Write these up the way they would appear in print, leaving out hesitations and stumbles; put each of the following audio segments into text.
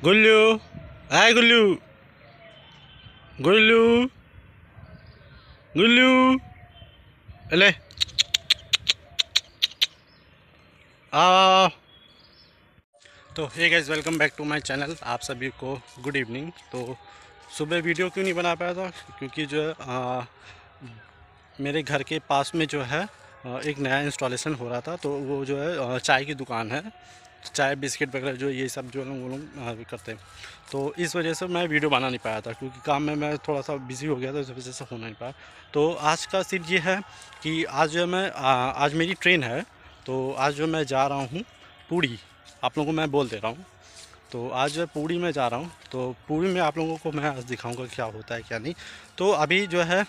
गुल्लू, हाय गुल्लू, गुल्लू, गुल्लू, ले आ। तो hey guys, welcome back to my channel. आप सभी को गुड इवनिंग। तो सुबह वीडियो क्यों नहीं बना पाया था, क्योंकि जो है मेरे घर के पास में जो है एक नया इंस्टॉलेशन हो रहा था। तो वो जो है चाय की दुकान है, चाय बिस्किट वगैरह जो ये सब जो लोग करते हैं। तो इस वजह से मैं वीडियो बना नहीं पाया था, क्योंकि काम में मैं थोड़ा सा बिज़ी हो गया था, इस वजह से हो नहीं पाया। तो आज का सीन ये है कि आज जो मैं आज मेरी ट्रेन है। तो आज जो मैं जा रहा हूँ पूरी, आप लोगों को मैं बोल दे रहा हूँ। तो आज जो पूरी में जा रहा हूँ, तो पूरी में आप लोगों को मैं आज दिखाऊँगा क्या होता है क्या नहीं। तो अभी जो है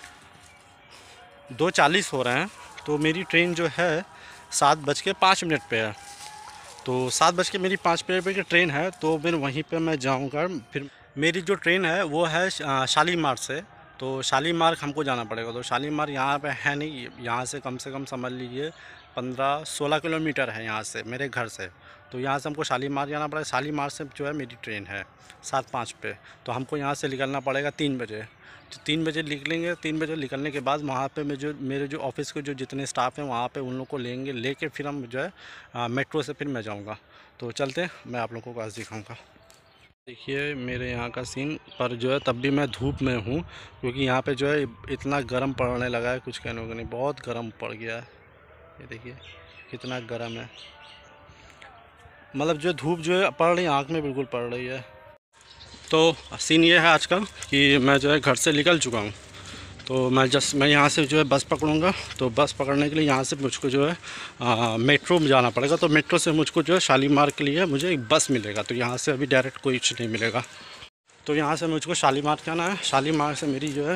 2:40 हो रहे हैं। तो मेरी ट्रेन जो है 7:05 पे है। तो 7 मेरी 5 पे की ट्रेन है। तो फिर वहीं पे मैं जाऊंगा। फिर मेरी जो ट्रेन है वो है शालीमार से। तो शालीमार हमको जाना पड़ेगा। तो शालीमार यहाँ पे है नहीं, यहाँ से कम समझ लीजिए 15-16 किलोमीटर है यहाँ से, मेरे घर से। तो यहाँ से हमको शालीमार जाना पड़ेगा। शालीमार से जो है मेरी ट्रेन है 7:05 पे। तो हमको यहाँ से निकलना पड़ेगा 3 बजे। तो 3 बजे निकलेंगे। 3 बजे निकलने के बाद वहाँ पे मेरे जो ऑफिस के जो जितने स्टाफ हैं वहाँ पे उन लोग को लेके फिर हम जो है मेट्रो से फिर मैं जाऊँगा। तो चलते हैं, मैं आप लोगों को आज दिखाऊँगा। देखिए मेरे यहाँ का सीन, पर जो है तब भी मैं धूप में हूँ, क्योंकि यहाँ पे जो है इतना गर्म पड़ने लगा है, कुछ कहने को नहीं, बहुत गर्म पड़ गया है। ये देखिए कितना गर्म है, मतलब जो धूप जो है पड़ रही है, आँख में बिल्कुल पड़ रही है। तो सीन ये है आज का कि मैं जो है घर से निकल चुका हूँ। तो मैं यहाँ से जो है बस पकड़ूँगा। तो बस पकड़ने के लिए यहाँ से मुझको जो है मेट्रो में जाना पड़ेगा। तो मेट्रो से मुझको जो है शालीमार के लिए मुझे एक बस मिलेगा। तो यहाँ से अभी डायरेक्ट कोई नहीं मिलेगा। तो यहाँ से मुझको शालीमार जाना है। शालीमार से मेरी जो है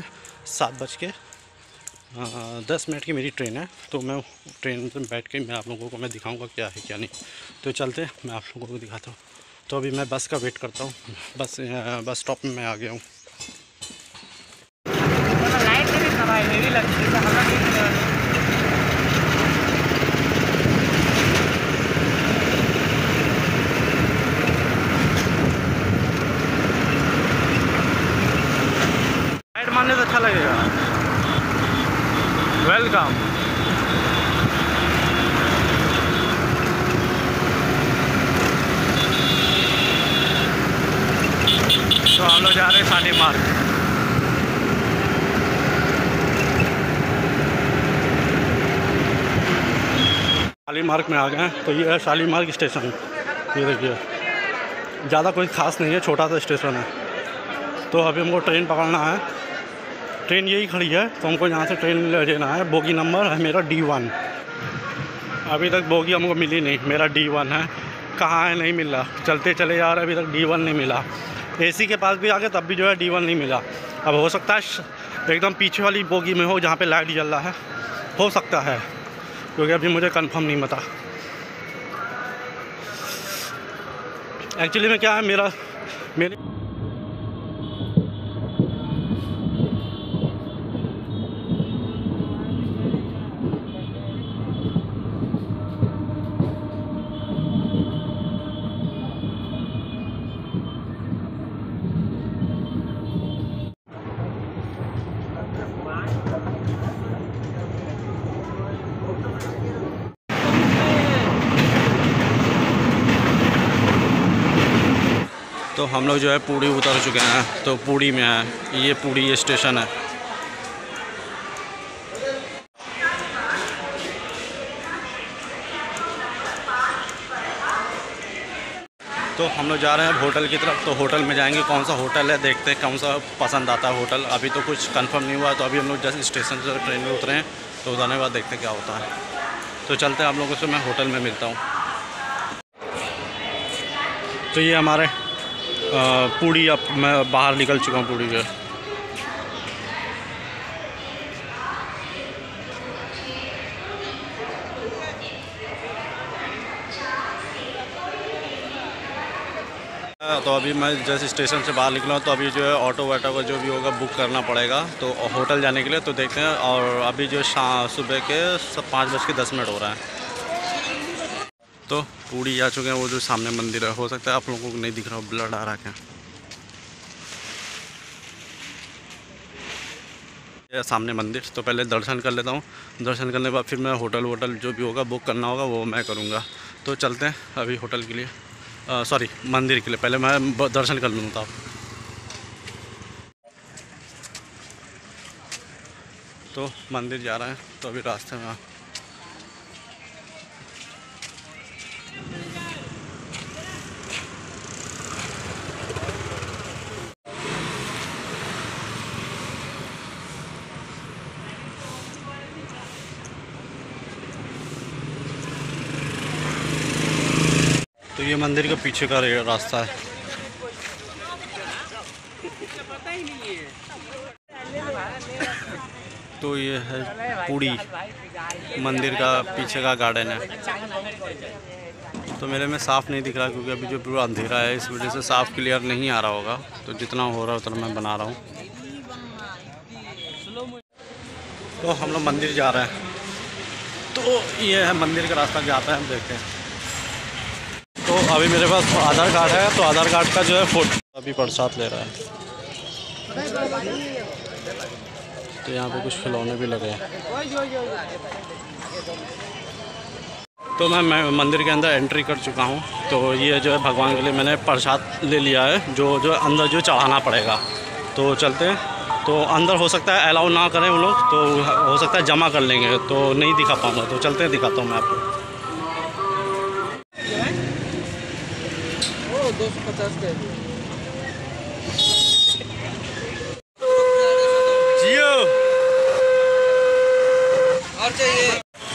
7:10 की मेरी ट्रेन है। तो मैं ट्रेन में बैठ के मैं आप लोगों को मैं दिखाऊँगा क्या है क्या नहीं। तो चलते मैं आप लोगों को दिखाता हूँ। तो अभी मैं बस का वेट करता हूँ। बस स्टॉप में मैं आ गया हूँ। लाइट मारने से अच्छा लगेगा। वेलकम। तो हम लोग जा रहे हैं शालीमार। शालीमार्ग में आ गए हैं। तो ये है शालीमार्ग स्टेशन। ये देखिए ज़्यादा कोई ख़ास नहीं है, छोटा सा स्टेशन है। तो अभी हमको ट्रेन पकड़ना है। ट्रेन यही खड़ी है, तो हमको यहाँ से ट्रेन ले लेना है। बोगी नंबर है मेरा D1। अभी तक बोगी हमको मिली नहीं, मेरा D1 है। कहाँ है, नहीं मिला। चलते चले जा रहे, अभी तक D1 नहीं मिला। AC के पास भी आ गए, तब भी जो है D1 नहीं मिला। अब हो सकता है एकदम पीछे वाली बोगी में हो, जहाँ पे लाइट जल रहा है, हो सकता है, क्योंकि अभी मुझे कंफर्म नहीं पता। एक्चुअली में क्या है मेरी तो हम लोग जो है पूरी उतर चुके हैं। तो पूरी में है, ये पूरी स्टेशन है। तो हम लोग जा रहे हैं होटल की तरफ। तो होटल में जाएंगे, कौन सा होटल है देखते हैं, कौन सा पसंद आता है होटल। अभी तो कुछ कंफर्म नहीं हुआ। तो अभी हम लोग जैसे स्टेशन से ट्रेन में उतरे हैं, तो उतरने के बाद देखते हैं क्या होता है। तो चलते हैं आप लोगों से, मैं होटल में मिलता हूँ। तो ये हमारे पूरी, अब मैं बाहर निकल चुका हूँ पूरी के। तो अभी मैं जैसे स्टेशन से बाहर निकला हूँ। तो अभी जो है ऑटो वाटो का जो भी होगा बुक करना पड़ेगा तो होटल जाने के लिए। तो देखते हैं। और अभी जो सुबह के 5:10 हो रहा है। तो पूड़ी आ चुके हैं। वो जो सामने मंदिर है, हो सकता है आप लोगों को नहीं दिख रहा हो, ब्लड आ रहा है। ये सामने मंदिर, तो पहले दर्शन कर लेता हूँ। दर्शन करने के बाद फिर मैं होटल वोटल जो भी होगा बुक करना होगा वो मैं करूँगा। तो चलते हैं अभी होटल के लिए, सॉरी मंदिर के लिए। पहले मैं दर्शन कर लूँगा। तो मंदिर जा रहे हैं, तो अभी रास्ते में तो ये मंदिर के पीछे का रास्ता है। तो ये है पूड़ी मंदिर का पीछे का गार्डन है। तो मेरे में साफ़ नहीं दिख रहा क्योंकि अभी जो पूरा अंधेरा है, इस वजह से साफ़ क्लियर नहीं आ रहा होगा। तो जितना हो रहा है उतना मैं बना रहा हूँ। तो हम लोग मंदिर जा रहे हैं। तो ये है मंदिर का रास्ता जाता है, हम देखते हैं। तो अभी मेरे पास आधार कार्ड है, तो आधार कार्ड का जो है फोटो अभी प्रसाद ले रहा है। तो यहाँ पे कुछ खिलौने भी लगे हैं। तो मैं मंदिर के अंदर एंट्री कर चुका हूँ। तो ये जो है भगवान के लिए मैंने प्रसाद ले लिया है, जो अंदर जो चढ़ाना पड़ेगा। तो चलते हैं। तो अंदर हो सकता है अलाउ ना करें वो लोग, तो हो सकता है जमा कर लेंगे, तो नहीं दिखा पाऊँगा। तो चलते हैं, दिखाता हूँ मैं आपको। 250 दे दिए। जियो और चाहिए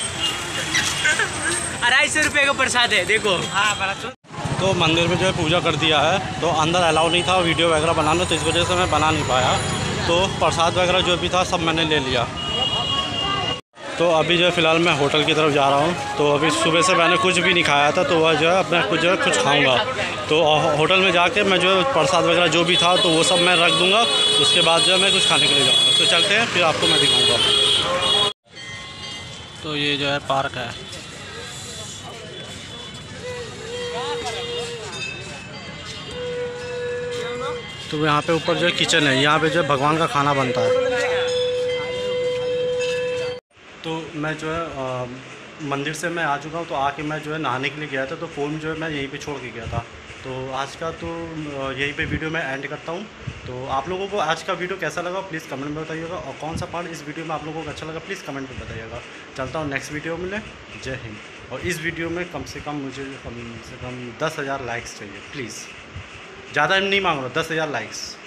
250 रुपये का प्रसाद है, देखो। हाँ, तो मंदिर में जो है पूजा कर दिया है। तो अंदर अलाउ नहीं था वीडियो वगैरह बनाना, तो इस वजह से मैं बना नहीं पाया। तो प्रसाद वगैरह जो भी था सब मैंने ले लिया। तो अभी जो है फ़िलहाल मैं होटल की तरफ जा रहा हूँ। तो अभी सुबह से मैंने कुछ भी नहीं खाया था, तो वह जो है अपना कुछ खाऊंगा। तो होटल में जाके मैं जो है प्रसाद वगैरह जो भी था तो वो सब मैं रख दूँगा। उसके बाद जो है मैं कुछ खाने के लिए जाऊँगा। तो चलते हैं, फिर आपको मैं दिखाऊँगा। तो ये जो है पार्क है। तो यहाँ पे ऊपर जो है किचन है, यहाँ पे जो है भगवान का खाना बनता है। तो मैं जो है मंदिर से मैं आ चुका हूँ। तो आके मैं जो है नहाने के लिए गया था, तो फ़ोन जो है मैं यहीं पे छोड़ के गया था। तो आज का तो यहीं पे वीडियो मैं एंड करता हूँ। तो आप लोगों को आज का वीडियो कैसा लगा प्लीज़ कमेंट में बताइएगा, और कौन सा पार्ट इस वीडियो में आप लोगों को अच्छा लगा प्लीज़ कमेंट में बताइएगा। चलता हूँ, नेक्स्ट वीडियो मिले। जय हिंद। और इस वीडियो में कम से कम मुझे 10,000 लाइक्स चाहिए प्लीज़। ज़्यादा नहीं मांग रहा, 10,000 लाइक्स।